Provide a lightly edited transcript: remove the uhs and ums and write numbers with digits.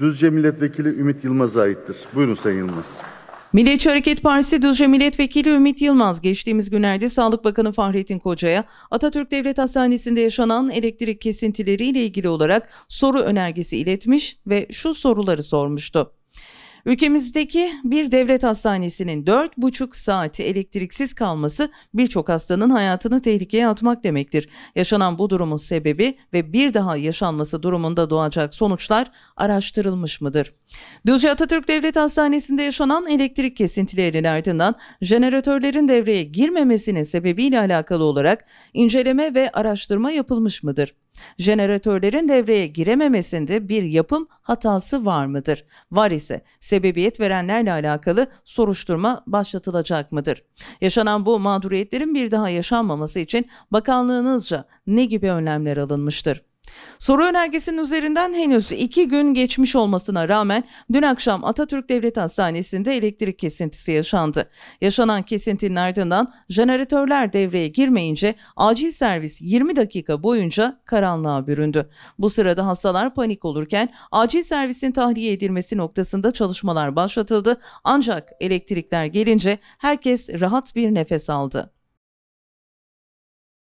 Düzce Milletvekili Ümit Yılmaz'a aittir. Buyurun Sayın Yılmaz. Milliyetçi Hareket Partisi Düzce Milletvekili Ümit Yılmaz geçtiğimiz günlerde Sağlık Bakanı Fahrettin Koca'ya Atatürk Devlet Hastanesi'nde yaşanan elektrik kesintileriyle ilgili olarak soru önergesi iletmiş ve şu soruları sormuştu. Ülkemizdeki bir devlet hastanesinin 4,5 saati elektriksiz kalması birçok hastanın hayatını tehlikeye atmak demektir. Yaşanan bu durumun sebebi ve bir daha yaşanması durumunda doğacak sonuçlar araştırılmış mıdır? Düzce Atatürk Devlet Hastanesi'nde yaşanan elektrik kesintilerinin ardından jeneratörlerin devreye girmemesinin sebebiyle alakalı olarak inceleme ve araştırma yapılmış mıdır? Jeneratörlerin devreye girememesinde bir yapım hatası var mıdır? Var ise sebebiyet verenlerle alakalı soruşturma başlatılacak mıdır? Yaşanan bu mağduriyetlerin bir daha yaşanmaması için bakanlığınızca ne gibi önlemler alınmıştır? Soru önergesinin üzerinden henüz 2 gün geçmiş olmasına rağmen dün akşam Atatürk Devlet Hastanesi'nde elektrik kesintisi yaşandı. Yaşanan kesintinin ardından jeneratörler devreye girmeyince acil servis 20 dakika boyunca karanlığa büründü. Bu sırada hastalar panik olurken acil servisin tahliye edilmesi noktasında çalışmalar başlatıldı. Ancak elektrikler gelince herkes rahat bir nefes aldı.